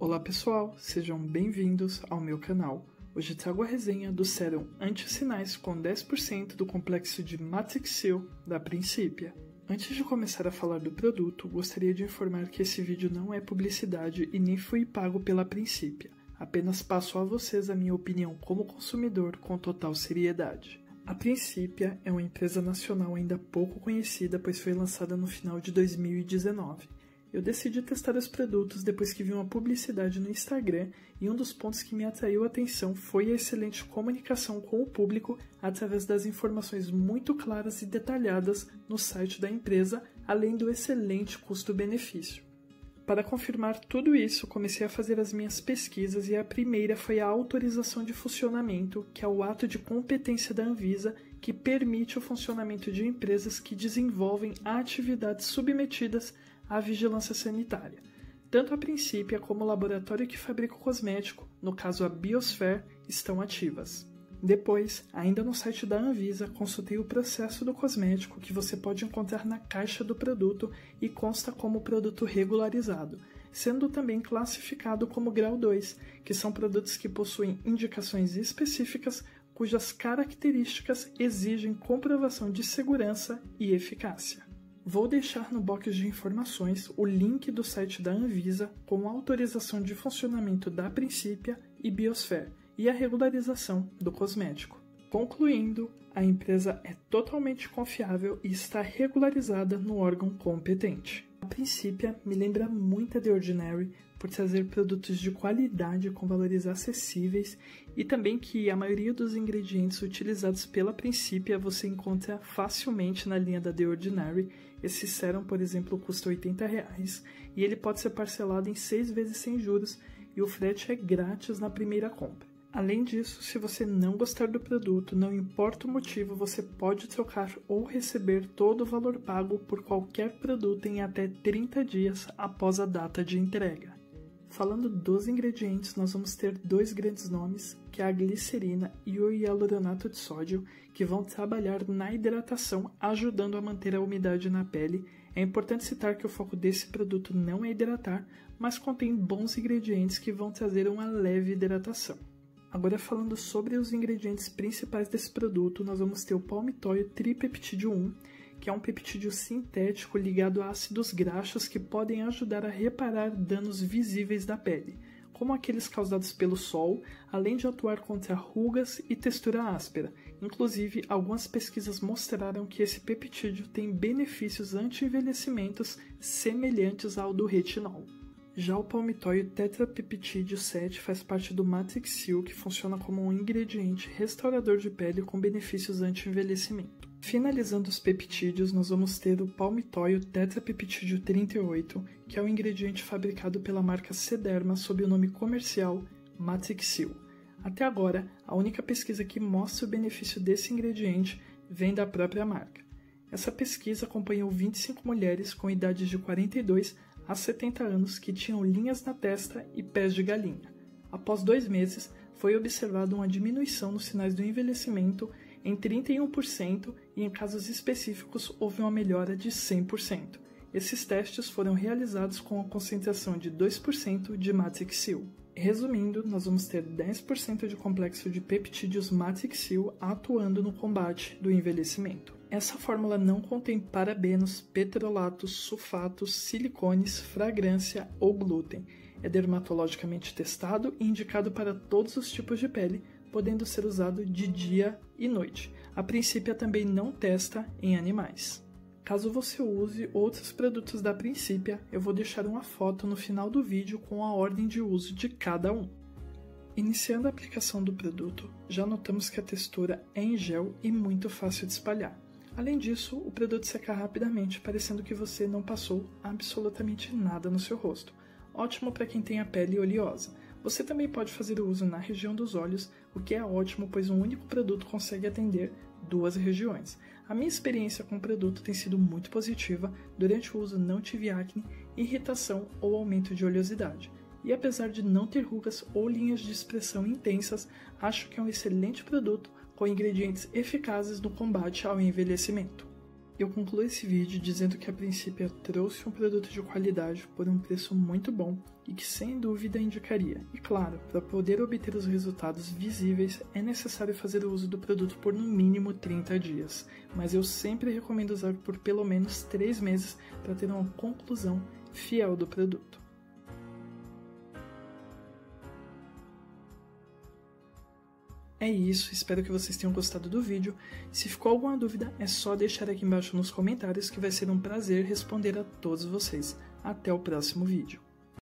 Olá pessoal, sejam bem-vindos ao meu canal. Hoje trago a resenha do sérum Anti-Sinais com 10% do complexo de Matrixil da Principia. Antes de começar a falar do produto, gostaria de informar que esse vídeo não é publicidade e nem foi pago pela Principia. Apenas passo a vocês a minha opinião como consumidor com total seriedade. A Principia é uma empresa nacional ainda pouco conhecida, pois foi lançada no final de 2019. Eu decidi testar os produtos depois que vi uma publicidade no Instagram e um dos pontos que me atraiu a atenção foi a excelente comunicação com o público através das informações muito claras e detalhadas no site da empresa, além do excelente custo-benefício. Para confirmar tudo isso, comecei a fazer as minhas pesquisas e a primeira foi a autorização de funcionamento, que é o ato de competência da Anvisa que permite o funcionamento de empresas que desenvolvem atividades submetidas à vigilância sanitária. Tanto a Principia como o laboratório que fabrica o cosmético, no caso a Biosphere, estão ativas. Depois, ainda no site da Anvisa, consultei o processo do cosmético que você pode encontrar na caixa do produto e consta como produto regularizado, sendo também classificado como grau 2, que são produtos que possuem indicações específicas cujas características exigem comprovação de segurança e eficácia. Vou deixar no box de informações o link do site da Anvisa com a autorização de funcionamento da Principia e Biosphere e a regularização do cosmético. Concluindo, a empresa é totalmente confiável e está regularizada no órgão competente. A Principia me lembra muito a The Ordinary por trazer produtos de qualidade com valores acessíveis e também que a maioria dos ingredientes utilizados pela Principia você encontra facilmente na linha da The Ordinary. Esse sérum, por exemplo, custa R$80 e ele pode ser parcelado em 6 vezes sem juros e o frete é grátis na primeira compra. Além disso, se você não gostar do produto, não importa o motivo, você pode trocar ou receber todo o valor pago por qualquer produto em até 30 dias após a data de entrega. Falando dos ingredientes, nós vamos ter dois grandes nomes, que é a glicerina e o hialuronato de sódio, que vão trabalhar na hidratação, ajudando a manter a umidade na pele. É importante citar que o foco desse produto não é hidratar, mas contém bons ingredientes que vão trazer uma leve hidratação. Agora falando sobre os ingredientes principais desse produto, nós vamos ter o palmitóio tripeptídeo 1, que é um peptídeo sintético ligado a ácidos graxos que podem ajudar a reparar danos visíveis da pele, como aqueles causados pelo sol, além de atuar contra rugas e textura áspera. Inclusive, algumas pesquisas mostraram que esse peptídeo tem benefícios anti-envelhecimentos semelhantes ao do retinol. Já o palmitóio tetrapeptídeo 7 faz parte do Matrixil, que funciona como um ingrediente restaurador de pele com benefícios anti-envelhecimento. Finalizando os peptídeos, nós vamos ter o palmitóio tetrapeptídeo 38, que é um ingrediente fabricado pela marca Sederma sob o nome comercial Matrixil. Até agora, a única pesquisa que mostra o benefício desse ingrediente vem da própria marca. Essa pesquisa acompanhou 25 mulheres com idades de 42 a 70 anos que tinham linhas na testa e pés de galinha. Após 2 meses, foi observada uma diminuição nos sinais do envelhecimento em 31% e em casos específicos houve uma melhora de 100%. Esses testes foram realizados com a concentração de 2% de Matrixil. Resumindo, nós vamos ter 10% de complexo de peptídeos Matrixil atuando no combate do envelhecimento. Essa fórmula não contém parabenos, petrolatos, sulfatos, silicones, fragrância ou glúten. É dermatologicamente testado e indicado para todos os tipos de pele, podendo ser usado de dia e noite. A Principia também não testa em animais. Caso você use outros produtos da Principia, eu vou deixar uma foto no final do vídeo com a ordem de uso de cada um. Iniciando a aplicação do produto, já notamos que a textura é em gel e muito fácil de espalhar. Além disso, o produto seca rapidamente, parecendo que você não passou absolutamente nada no seu rosto. Ótimo para quem tem a pele oleosa. Você também pode fazer o uso na região dos olhos, o que é ótimo, pois um único produto consegue atender 2 regiões. A minha experiência com o produto tem sido muito positiva, durante o uso não tive acne, irritação ou aumento de oleosidade. E apesar de não ter rugas ou linhas de expressão intensas, acho que é um excelente produto com ingredientes eficazes no combate ao envelhecimento. Eu concluo esse vídeo dizendo que a Principia trouxe um produto de qualidade por um preço muito bom e que sem dúvida indicaria. E claro, para poder obter os resultados visíveis é necessário fazer o uso do produto por no mínimo 30 dias, mas eu sempre recomendo usar por pelo menos 3 meses para ter uma conclusão fiel do produto. É isso, espero que vocês tenham gostado do vídeo. Se ficou alguma dúvida, é só deixar aqui embaixo nos comentários que vai ser um prazer responder a todos vocês. Até o próximo vídeo.